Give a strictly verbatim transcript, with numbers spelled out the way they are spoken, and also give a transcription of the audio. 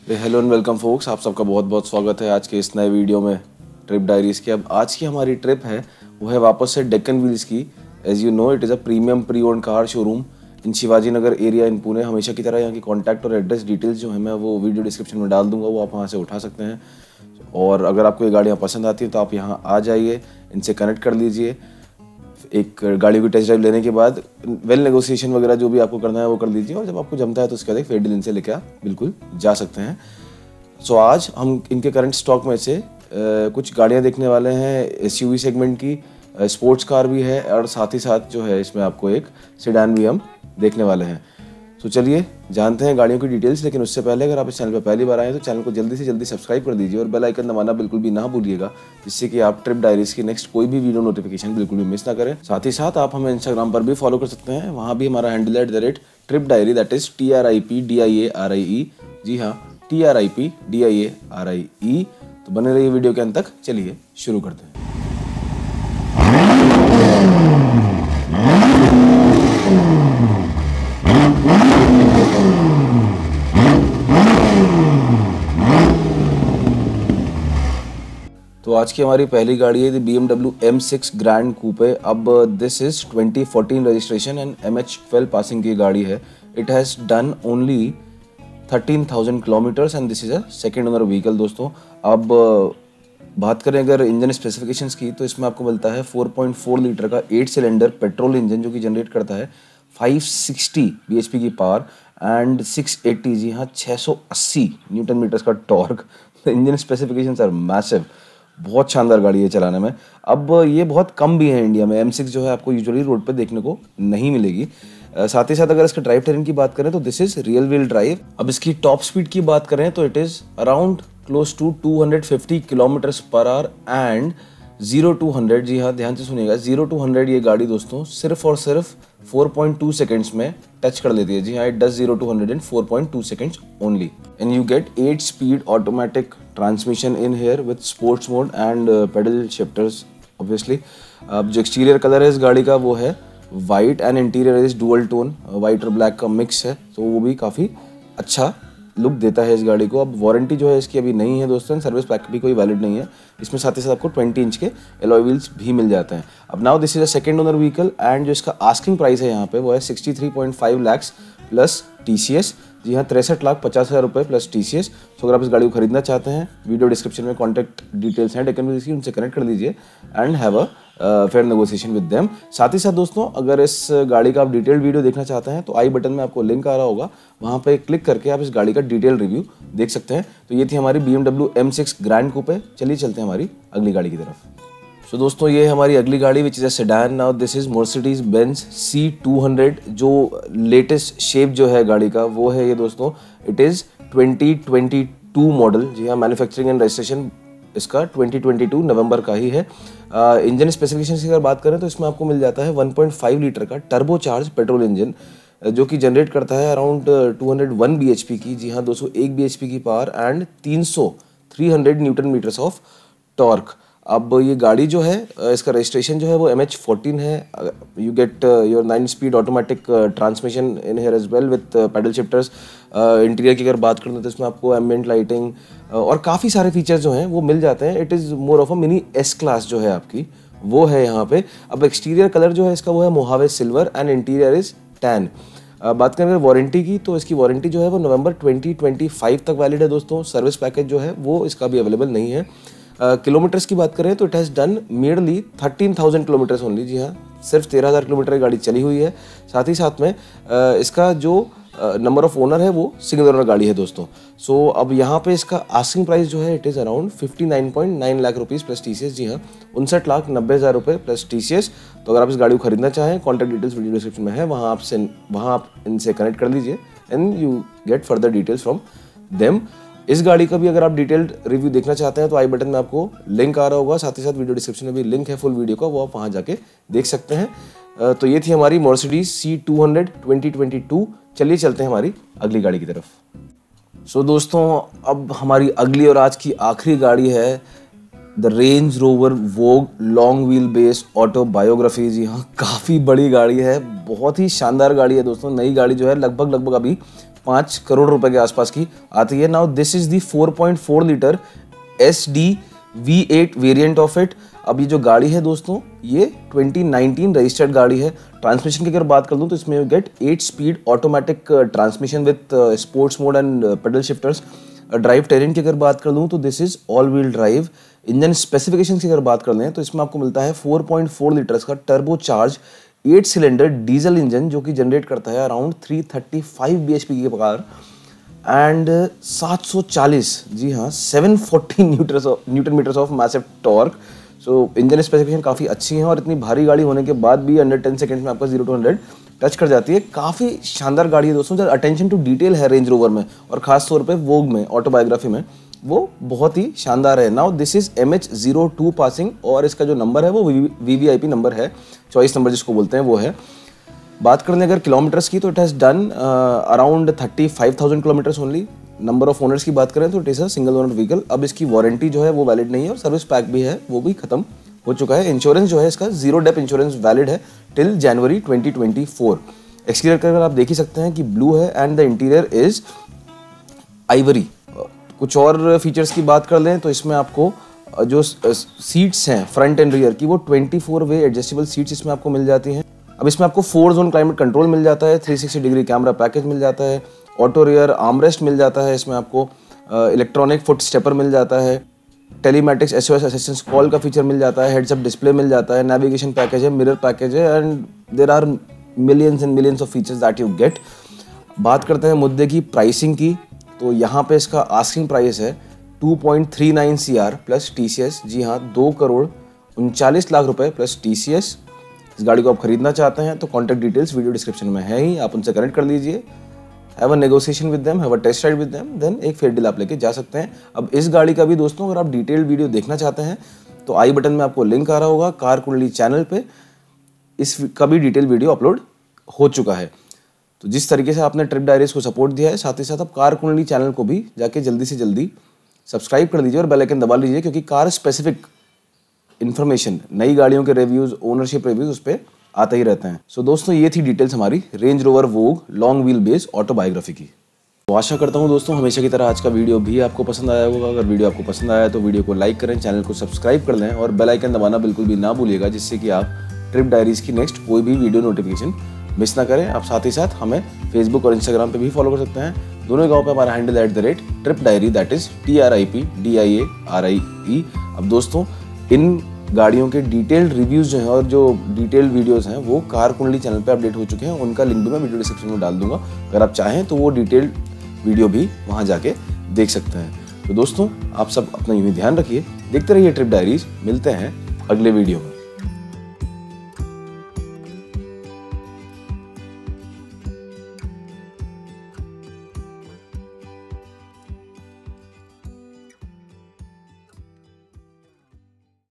Hello and welcome focus, आप सबका बहुत बहुत स्वागत है आज के इस नए वीडियो में ट्रिप डायरीज़ की। अब आज की हमारी ट्रिप है वो है वापस से डेक्कन व्हील्स की। As you know it is a premium pre owned car showroom in Shivaji Nagar area in Pune. हमेशा की तरह यहाँ की कॉन्टैक्ट और एड्रेस डिटेल्स जो है मैं वो वीडियो डिस्क्रिप्शन में डाल दूंगा, वो आप वहाँ से उठा सकते हैं। और अगर आपको ये गाड़ियाँ पसंद आती हैं तो आप यहाँ आ जाइए, इनसे कनेक्ट कर लीजिए। एक गाड़ी की टेस्ट ड्राइव लेने के बाद वेल नेगोशिएशन वगैरह जो भी आपको करना है वो कर लीजिए, और जब आपको जमता है तो उसके बाद एक फेयर डील इनसे लेकर आप बिल्कुल जा सकते हैं। सो so, आज हम इनके करंट स्टॉक में से आ, कुछ गाड़ियां देखने वाले हैं एसयूवी सेगमेंट की, स्पोर्ट्स कार भी है और साथ ही साथ जो है इसमें आपको एक सेडान भी हम देखने वाले हैं। तो so, चलिए जानते हैं गाड़ियों की डिटेल्स। लेकिन उससे पहले अगर आप इस चैनल पर पहली बार आए तो चैनल को जल्दी से जल्दी सब्सक्राइब कर दीजिए और बेल आइकन दबाना बिल्कुल भी ना भूलिएगा, जिससे कि आप ट्रिप डायरीज की नेक्स्ट कोई भी वीडियो नोटिफिकेशन बिल्कुल भी मिस ना करें। साथ ही साथ आप हमें इंस्टाग्राम पर भी फॉलो कर सकते हैं, वहाँ भी हमारा हैंडल है at the rate trip diary, that is T R I P D I A R I E. जी हाँ, T R I P D I A R I E. तो बने रहिए वीडियो के अंत तक। चलिए शुरू करते हैं। तो आज की हमारी पहली गाड़ी है B M W M six grand coupe. अब this is twenty fourteen registration and M H twelve passing की गाड़ी है। It has done only thirteen thousand kilometres and this is a second owner vehicle. दोस्तों अब बात करें अगर engine specifications की, तो इसमें आपको मिलता है फोर पॉइंट फोर लीटर का एट सिलेंडर पेट्रोल इंजन, जो कि जनरेट करता है five sixty B H P की पावर एंड सिक्स एटी, जी हाँ, छह सौ अस्सी न्यूटन मीटर्स का torque. Engine specifications are massive, बहुत शानदार गाड़ी है चलाने में। अब ये बहुत कम भी है इंडिया में, एम सिक्स जो है आपको यूजुअली रोड पे देखने को नहीं मिलेगी। साथ ही साथ अगर इसके ड्राइव टेरेन की बात करें तो this is rear wheel drive. अब इसकी टॉप स्पीड की बात करें तो it is around close to two hundred fifty kilometres per hour and zero to hundred, जी हाँ ध्यान से सुनिएगा, जीरो टू हंड्रेड ये गाड़ी दोस्तों सिर्फ और सिर्फ फोर पॉइंट टू सेकंड्स में टच कर लेती है। जी हाँ, it does zero to hundred in four point two seconds only and you get eight speed automatic transmission in here with sports mode and paddle shifters obviously. अब जो exterior colour है इस गाड़ी का वो है white and interior is dual tone, white और black का मिक्स है, तो वो भी काफ़ी अच्छा लुक देता है इस गाड़ी को। अब वारंटी जो है इसकी अभी नहीं है दोस्तों, सर्विस पैक भी कोई वैलिड नहीं है। इसमें साथ ही साथ आपको ट्वेंटी इंच के एलॉय व्हील्स भी मिल जाते हैं। अब now this is a second owner vehicle and जो इसका आस्किंग प्राइस है यहाँ पे वो है sixty three point five lakhs plus T C S. जी हाँ, तिरसठ लाख पचास हज़ार रुपये प्लस टी सी एस। तो अगर आप इस गाड़ी को खरीदना चाहते हैं, वीडियो डिस्क्रिप्शन में कॉन्टैक्ट डिटेल्स हैं डेक्कन व्हील्स की, उनसे कनेक्ट कर लीजिए and have a fair negotiation with them. साथ ही साथ दोस्तों अगर इस गाड़ी का आप डिटेल्ड वीडियो देखना चाहते हैं तो आई बटन में आपको लिंक आ रहा होगा, वहाँ पे क्लिक करके आप इस गाड़ी का डिटेल रिव्यू देख सकते हैं। तो ये थी हमारी B M W M six grand coupe. चलिए चलते हैं हमारी अगली गाड़ी की तरफ। सो so, दोस्तों ये हमारी अगली गाड़ी which is a sedan. Now this is Mercedes Benz C two hundred. जो लेटेस्ट शेप जो है गाड़ी का वो है ये दोस्तों, it is twenty twenty two model. जी हाँ, मैन्युफैक्चरिंग एंड रजिस्ट्रेशन इसका ट्वेंटी ट्वेंटी टू नवंबर का ही है। इंजन स्पेसिफिकेशन की अगर बात करें तो इसमें आपको मिल जाता है वन पॉइंट फाइव लीटर का टर्बो चार्ज पेट्रोल इंजन, जो कि जनरेट करता है around two hundred one B H P की, जी हाँ, दो सौ वन बी एच पी की power and three hundred newton metres of torque. अब ये गाड़ी जो है इसका रजिस्ट्रेशन जो है वो एम एच फोर्टीन है। You get your nine speed automatic transmission in here as well with paddle shifters. Interior की अगर बात करूँ तो इसमें आपको एम्बिएंट लाइटिंग और काफ़ी सारे फीचर्स जो हैं वो मिल जाते हैं। It is more of a mini S class जो है आपकी, वो है यहाँ पे। अब एक्सटीरियर कलर जो है इसका वो है Mojave silver and interior is tan. बात करें अगर वारंटी की तो इसकी वारंटी जो है वो नवंबर ट्वेंटी ट्वेंटी फाइव तक वैलिड है दोस्तों। सर्विस पैकेज जो है वो इसका भी अवेलेबल नहीं है। किलोमीटर्स uh, की बात करें तो it has done merely thirteen thousand kilometres only. जी हाँ, सिर्फ तेरह हज़ार किलोमीटर की गाड़ी चली हुई है। साथ ही साथ में uh, इसका जो नंबर ऑफ ओनर है वो सिंगल ओनर गाड़ी है दोस्तों। सो so, अब यहाँ पे इसका आस्किंग प्राइस जो है it is around fifty nine point nine lakh rupees plus T C S. जी हाँ, उनसठ लाख नब्बे हज़ार रुपये प्लस टी सी एस। तो अगर आप इस गाड़ी को खरीदना चाहें, कॉन्टैक्ट डिटेल्स वीडियो डिस्क्रिप्शन में है, वहाँ आपसे वहाँ आप इनसे कनेक्ट कर लीजिए and you get further details from them. इस गाड़ी का भी अगर आप डिटेल्ड रिव्यू देखना चाहते हैं तो आई बटन में आपको लिंक आ रहा होगा, साथ ही साथ वीडियो डिस्क्रिप्शन में भी लिंक है फुल वीडियो का, वो आप वहाँ जाके देख सकते हैं। तो ये थी हमारी Mercedes C two hundred twenty twenty two. चलिए चलते हैं हमारी अगली गाड़ी की तरफ। सो so, दोस्तों अब हमारी अगली और आज की आखिरी गाड़ी है the Range Rover Vogue long wheel base autobiography. जी हाँ, काफ़ी बड़ी गाड़ी है, बहुत ही शानदार गाड़ी है दोस्तों। नई गाड़ी जो है लगभग लगभग अभी पाँच करोड़ रुपए के आसपास की आती है। Now this is the four point four litre S D V eight variant of it. अब ये जो गाड़ी है दोस्तों ये ट्वेंटी नाइनटीन रजिस्टर्ड गाड़ी है। ट्रांसमिशन की अगर बात कर दूं तो इसमें get eight speed automatic transmission with sports mode and paddle shifters. Drive terrain की अगर बात कर दूं तो this is all wheel drive. Engine specification की अगर बात कर लें तो इसमें आपको मिलता है फोर पॉइंट फोर लीटर्स का turbo charge eight cylinder diesel engine जो कि जनरेट करता है around three thirty five BHP की पावर एंड सेवन फोर्टी, जी हाँ seven forty newton metres of massive torque. So engine specification काफ़ी अच्छी है और इतनी भारी गाड़ी होने के बाद भी अंडर टेन सेकंड्स में आपका जीरो टू हंड्रेड टच कर जाती है। काफ़ी शानदार गाड़ी है दोस्तों। जब अटेंशन टू डिटेल है रेंज रोवर में और खास तौर पे वोग में ऑटोबायोग्राफी में वो बहुत ही शानदार है। Now this is M H zero two passing और इसका जो नंबर है वो V V I P number है, चॉइस नंबर जिसको बोलते हैं वो है। बात करने अगर किलोमीटर्स की तो it has done around thirty five thousand kilometres only. Number of owners की बात करें तो it is a single owner vehicle. अब इसकी वारंटी जो है वो वैलिड नहीं है और सर्विस पैक भी है वो भी खत्म हो चुका है। इंश्योरेंस जो है इसका जीरो डेप इंश्योरेंस वैलिड है till January twenty twenty four. Exterior का अगर आप देख ही सकते हैं कि ब्लू है and the interior is ivory. कुछ और फीचर्स की बात कर लें तो इसमें आपको जो सीट्स हैं फ्रंट एंड रियर की वो twenty four way adjustable seats इसमें आपको मिल जाती हैं। अब इसमें आपको फोर जोन क्लाइमेट कंट्रोल मिल जाता है, three sixty degree camera package मिल जाता है, ऑटो रियर आर्मरेस्ट मिल जाता है, इसमें आपको इलेक्ट्रॉनिक फुट स्टेपर मिल जाता है, टेलीमेटिक्स एसओएस असिस्टेंस कॉल का फीचर मिल जाता है, हेड्स अप डिस्प्ले मिल जाता है, नेविगेशन पैकेज है, मिरर पैकेज है and there are millions and millions of features that you get. बात करते हैं मुद्दे की प्राइसिंग की तो यहाँ पे इसका आस्किंग प्राइस है two point three nine C R plus T C S. जी हाँ, दो करोड़ उनचालीस लाख रुपए प्लस टी सी एस। इस गाड़ी को आप खरीदना चाहते हैं तो कॉन्टैक्ट डिटेल्स वीडियो डिस्क्रिप्शन में है ही, आप उनसे कनेक्ट कर लीजिए। Have a negotiation with them, have a test ride with them, then एक फेयर डील आप लेके जा सकते हैं। अब इस गाड़ी का भी दोस्तों अगर आप डिटेल्ड वीडियो देखना चाहते हैं तो आई बटन में आपको लिंक आ रहा होगा। कार कुंडली चैनल पे इसका भी डिटेल वीडियो अपलोड हो चुका है। तो जिस तरीके से आपने ट्रिप डायरीज को सपोर्ट दिया है साथ ही साथ आप कार कुंडली चैनल को भी जाके जल्दी से जल्दी सब्सक्राइब कर लीजिए और बेल आइकन दबा लीजिए क्योंकि कार स्पेसिफिक इन्फॉर्मेशन, नई गाड़ियों के रिव्यूज़, ओनरशिप रिव्यूज़ उस पर आते ही रहते हैं। सो so, दोस्तों ये थी डिटेल्स हमारी Range Rover Vogue long wheel base autobiography की। तो आशा करता हूँ दोस्तों हमेशा की तरह आज का वीडियो भी आपको पसंद आया होगा। अगर वीडियो आपको पसंद आया तो वीडियो को लाइक करें, चैनल को सब्सक्राइब कर लें और बेल आइकन दबाना बिल्कुल भी ना भूलिएगा जिससे कि आप ट्रिप डायरीज की नेक्स्ट कोई भी वीडियो नोटिफिकेशन मिस ना करें। आप साथ ही साथ हमें फेसबुक और इंस्टाग्राम पे भी फॉलो कर सकते हैं। दोनों जगहों पे हमारा handle at the rate trip diary that is T R I P D I A R I E. अब दोस्तों इन गाड़ियों के डिटेल्ड रिव्यूज़ जो हैं और जो डिटेल्ड वीडियोस हैं वो कार कुंडली चैनल पे अपडेट हो चुके हैं। उनका लिंक भी मैं वीडियो डिस्क्रिप्शन में डाल दूंगा, अगर आप चाहें तो वो डिटेल्ड वीडियो भी वहाँ जाके देख सकते हैं। तो दोस्तों आप सब अपना यूँ ही ध्यान रखिए, देखते रहिए ट्रिप डायरीज। मिलते हैं अगले वीडियो में।